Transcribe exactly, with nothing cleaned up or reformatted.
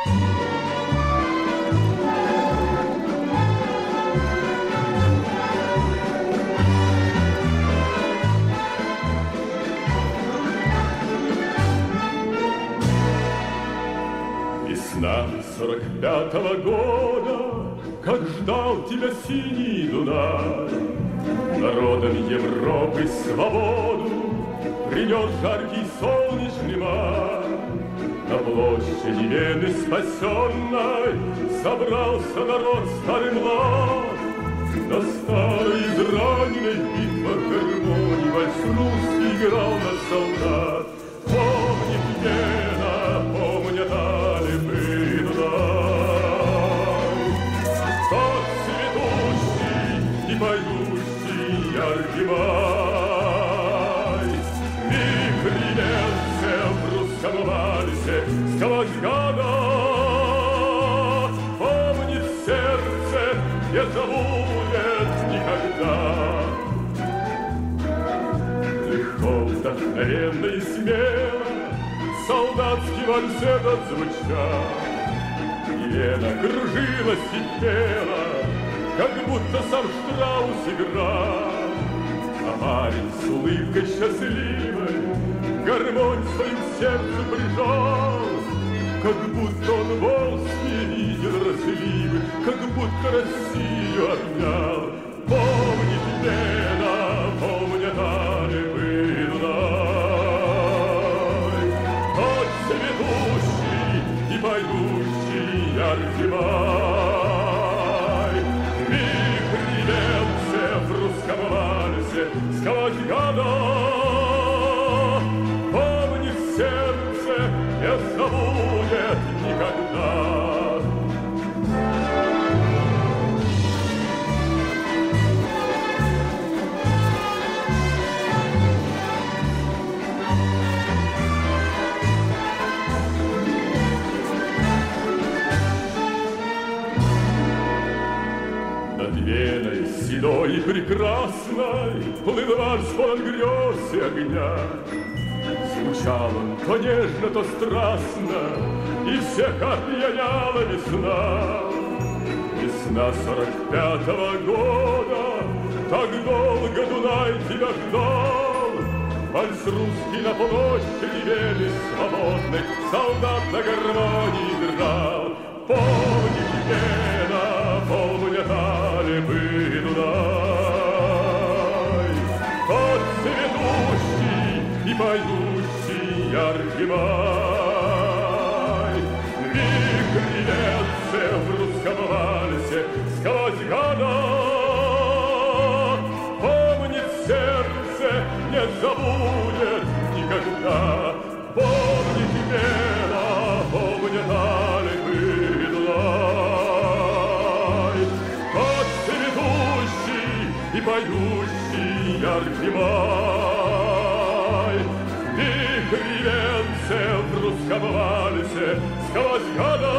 Весна сорок пятого года, как ждал тебя синий Дунай, народам Европы свободу принес жаркий солнечный май. На площади Вены спасенной собрался народ старый млад. На старой израненной битвах гармонии вальс русский играл на солдат. Помнит Вена, помнят Альпы и Дунай, тот цветущий и поющий яркий май. Вихрь льется в русском вальсе сквозь года, помнит сердце, не забудет никогда. Легко, вдохновенно и смело солдатский вальсет отзвучал, и Вена кружилась и пела, как будто сам Штраус играл. А парень с улыбкой счастливой гармонь своим сердцу прижал, как будто он волжские видел разливы, как будто Россию обнял. Помнит Вена, помнят Альпы и Дунай, тот цветущий и поющий яркий май. Вихрь льется в русском вальсе сквозь года, помнит сердце, не забудет никогда. Над Веной седой и прекрасной плыл вальс полон грез и огня. Звучал он то нежно, то страстно, и всех опьяняла весна. Весна сорок пятого года, так долго Дунай тебя ждал. Вальс русский на площади Вены свободной солдат на гармонии играл. Помнит Вена, помнят Альпы и Дунай, тот цветущий и поющий яркий май. Вихрь льется в русском вальсе сквозь года, помнит сердце, не забудет никогда. Помнит Вена, помнят Альпы и Дунай, тот цветущий и поющий яркий май. Вихрь льется в русском вальсе сквозь года,